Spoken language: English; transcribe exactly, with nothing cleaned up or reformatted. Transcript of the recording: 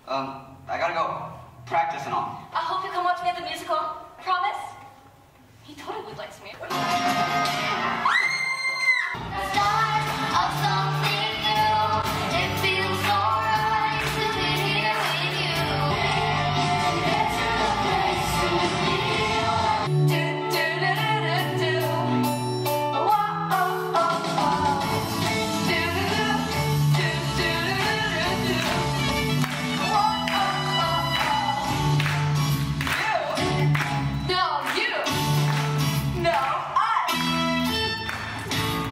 Um, I gotta go. Practice and all. I hope you come watch me at the musical. Promise? He totally likes me.